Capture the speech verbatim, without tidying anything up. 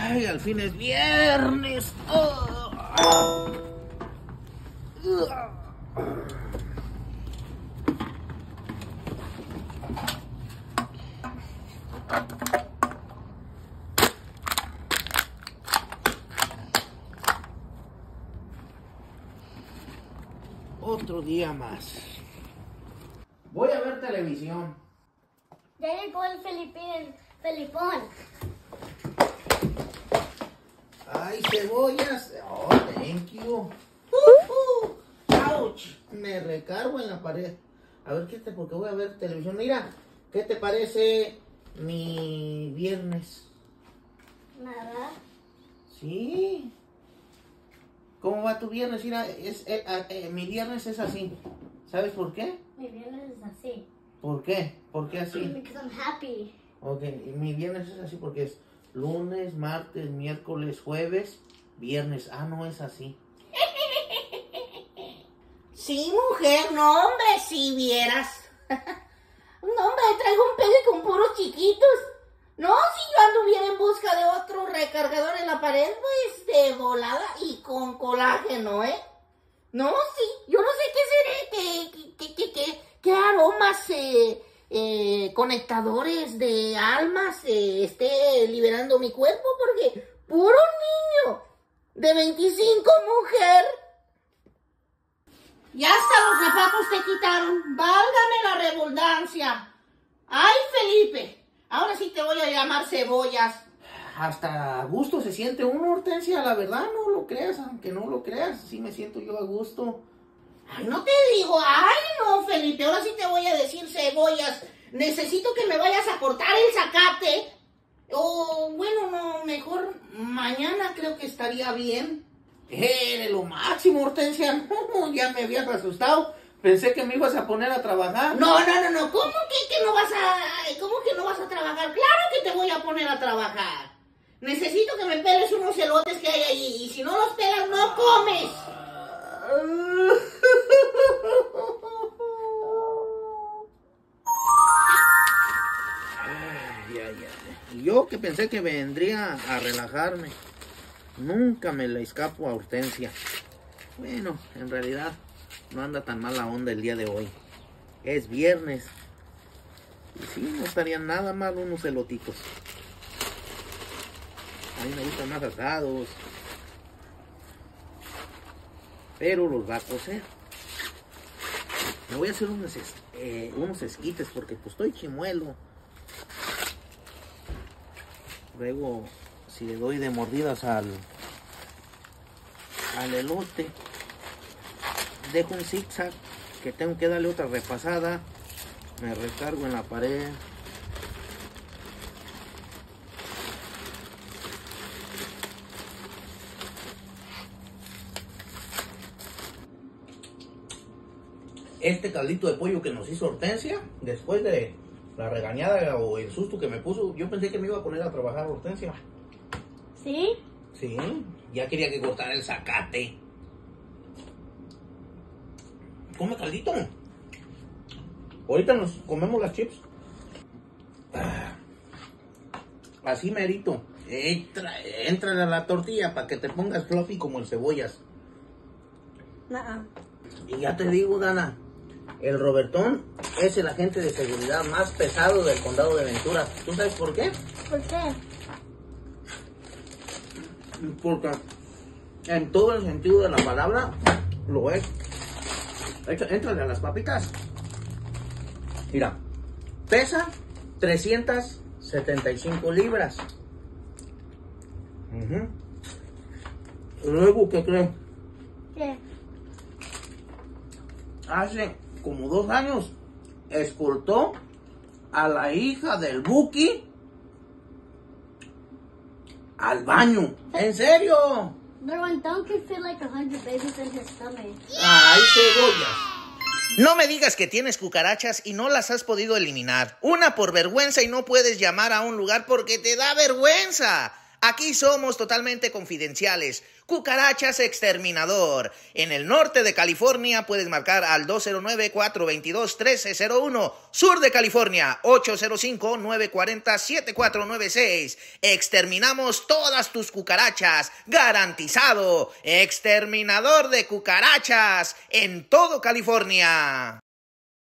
Ay, al fin es viernes. Oh. Otro día más. Voy a ver televisión. Ya llegó el Felipín, Felipón. Ay, cebollas. Oh, thank you. Uh, uh. Ouch. Me recargo en la pared. A ver, ¿qué te? Porque voy a ver televisión. Mira, ¿qué te parece mi viernes? Nada. Sí. ¿Cómo va tu viernes? Mira, es, eh, eh, mi viernes es así. ¿Sabes por qué? Mi viernes es así. ¿Por qué? ¿Por qué así? Because I'm happy. Ok, mi viernes es así porque es lunes, martes, miércoles, jueves, viernes. Ah, no es así. Sí, mujer, no, hombre, si vieras. No, hombre, traigo un pegue con puros chiquitos. No, si yo anduviera en busca de otro recargador en la pared, pues de volada y con colágeno, ¿eh? No, sí, yo no sé qué seré, qué, qué, qué, qué, qué aromas, eh, eh, conectadores de almas eh, esté liberando mi cuerpo, porque puro niño de veinticinco, mujer. Ya hasta los zapatos te quitaron, válgame la redundancia. Ay, Felipe, ahora sí te voy a llamar cebollas. Hasta a gusto se siente uno, Hortensia, la verdad, no lo creas, aunque no lo creas, sí me siento yo a gusto. Ay, no te digo, ay, no, Felipe, ahora sí te voy a decir cebollas. Necesito que me vayas a cortar el zacate. O, bueno, no, mejor mañana creo que estaría bien. Eres lo máximo, Hortensia, no, ya me habías asustado. Pensé que me ibas a poner a trabajar. No, no, no, no, ¿cómo que, que no vas a, cómo que no vas a trabajar? Claro que te voy a poner a trabajar. Necesito que me peles unos elotes que hay ahí, y si no los pelas, no comes. Ay, ay, ay. Yo que pensé que vendría a relajarme. Nunca me la escapo a Hortensia. Bueno, en realidad no anda tan mala onda el día de hoy. Es viernes. Y sí, no estarían nada mal unos elotitos. A mí me gustan más asados. Pero los va a cocer. Me voy a hacer unos, eh, unos esquites porque pues estoy chimuelo. Luego, si le doy de mordidas al, al elote, dejo un zigzag que tengo que darle otra repasada. Me recargo en la pared. Este caldito de pollo que nos hizo Hortensia, después de la regañada o el susto que me puso, yo pensé que me iba a poner a trabajar Hortensia. ¿Sí? Sí, ya quería que cortara el zacate. Come caldito. Ahorita nos comemos las chips. Ah, así merito. Entra, entra a la tortilla para que te pongas fluffy como el cebollas. No. Y ya te digo, Dana, el Robertón es el agente de seguridad más pesado del condado de Ventura. ¿Tú sabes por qué? ¿Por qué? Porque en todo el sentido de la palabra lo es. Entrale a las papitas. Mira, pesa trescientas setenta y cinco libras. Uh-huh. Luego, ¿qué creen? ¿Qué? Hace como dos años escoltó a la hija del Buki al baño. ¿En serio? But when Don can fit like a hundred babies in his stomach. ¡Ay, cebollas! No me digas que tienes cucarachas y no las has podido eliminar. Una por vergüenza y no puedes llamar a un lugar porque te da vergüenza. Aquí somos totalmente confidenciales. Cucarachas Exterminador. En el norte de California puedes marcar al dos cero nueve, cuatro dos dos, uno tres cero uno. Sur de California, ocho cero cinco, nueve cuatro cero, siete cuatro nueve seis. Exterminamos todas tus cucarachas. Garantizado. Exterminador de cucarachas en todo California.